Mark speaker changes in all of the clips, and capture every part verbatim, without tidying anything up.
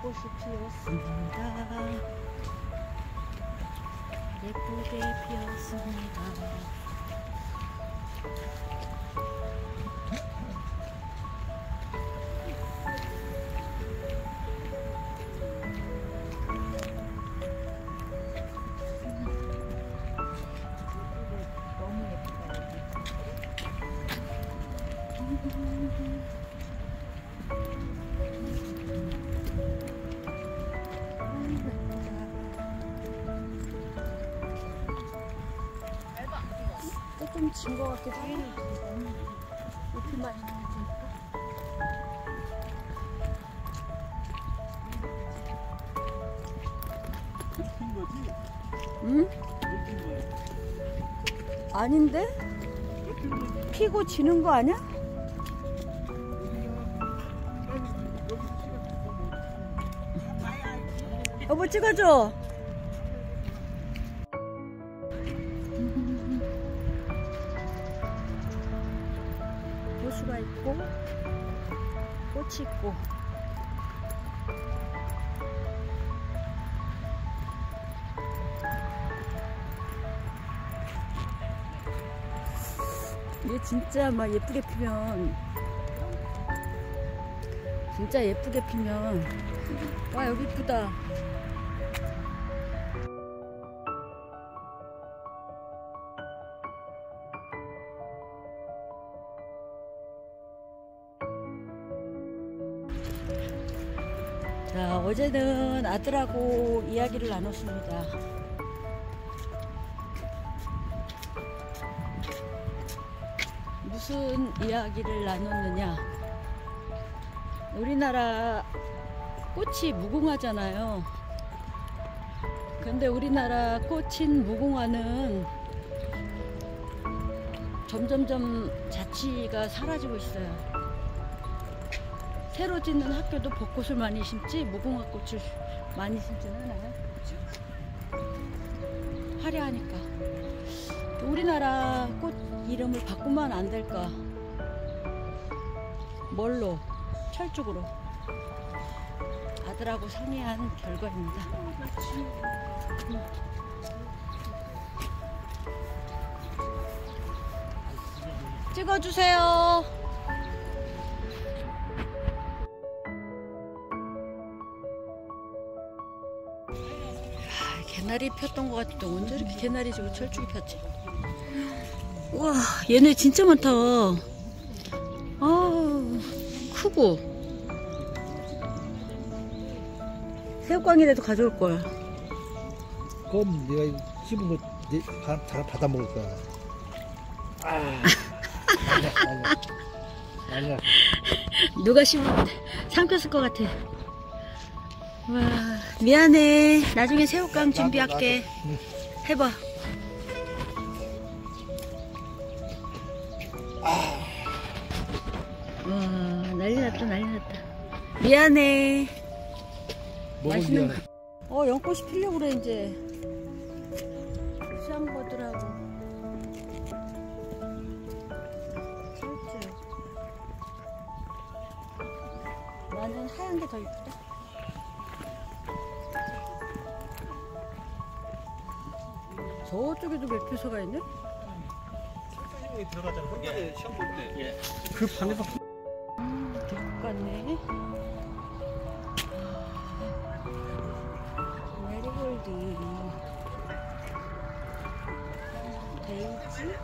Speaker 1: 연꽃이 피었습니다. 예쁘게 피었습니다. 너무 예쁘다 여기. 조금 진 것 같기도 해요. 잎이 많이 나오니까.
Speaker 2: 핀 거지?
Speaker 1: 응?
Speaker 2: 핀 거야.
Speaker 1: 아닌데? 피고 지는 거 아니야? 여보 찍어줘. 호수가 있고 꽃이 있고 이게 진짜 막 예쁘게 피면 진짜 예쁘게 피면 와 여기 이쁘다. 자, 어제는 아들하고 이야기를 나눴습니다. 무슨 이야기를 나눴느냐? 우리나라 꽃이 무궁화잖아요. 근데 우리나라 꽃인 무궁화는 점점점 자취가 사라지고 있어요. 새로 짓는 학교도 벚꽃을 많이 심지 무궁화꽃을 많이 심지는 않아요. 화려하니까. 우리나라 꽃 이름을 바꾸면 안 될까? 뭘로? 철쭉으로. 아들하고 상의한 결과입니다. 찍어주세요. 개나리 폈던 것 같은데 언제 이렇게 개나리 지고 철쭉이 폈지? 우와 얘네 진짜 많다. 아 크고 새우깡이라도 가져올 거야.
Speaker 2: 그럼 내가 이거 씹은 거 다 받아 먹을 거야. 아, 아니야, 아니야, 아니야.
Speaker 1: 누가 씹으면 삼켰을 것 같아. 와 미안해. 나중에 새우깡 준비할게.
Speaker 2: 응.
Speaker 1: 해봐. 와 난리 났다 난리 났다. 미안해. 맛있는 거. 어 연꽃이 피려고 그래 이제. 수양버들하고 철쭉. 나는 하얀 게 더 이쁘다. 저쪽에도 매표소가 있네?
Speaker 2: 철쭉이 들어가잖아. 한번에 시험 볼 때. 예. 그 방에서.
Speaker 1: 음, 대국 같네. 메리골드. 데이지.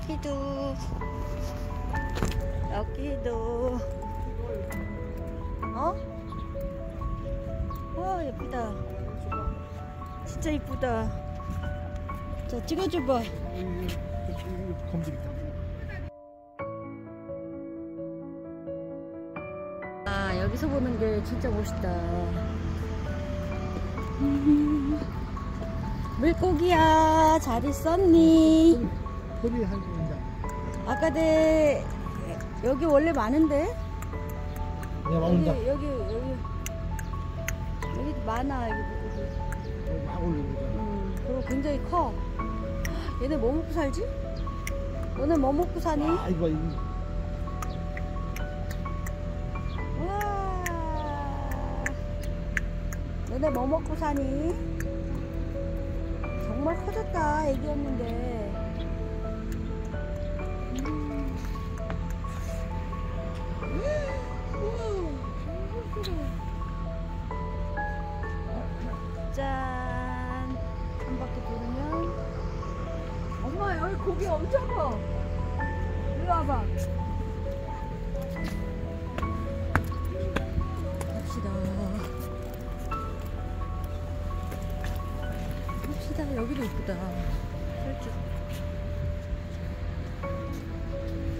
Speaker 1: 여기도 여기도 어? 와 예쁘다. 진짜 예쁘다. 자 찍어줘봐.
Speaker 2: 검색이다.
Speaker 1: 아 여기서 보는 게 진짜 멋있다. 음, 물고기야 잘 있었니?
Speaker 2: 소리 한 소리다.
Speaker 1: 아까 내 여기 원래 많은데?
Speaker 2: 야
Speaker 1: 여기
Speaker 2: 나온다.
Speaker 1: 여기 여기 여기 많아 여기 물고기.
Speaker 2: 막 올리고.
Speaker 1: 음 그리고 굉장히 커. 얘네 뭐 먹고 살지? 너네 뭐 먹고 사니?
Speaker 2: 아 이거 이거.
Speaker 1: 와 너네 뭐 먹고 사니? 정말 커졌다 애기였는데. 음. 짠! 한 바퀴 돌으면 엄마 여기 고기 엄청 커. 이리 와봐. 갑시다. 갑시다. 여기도 이쁘다. 살짝.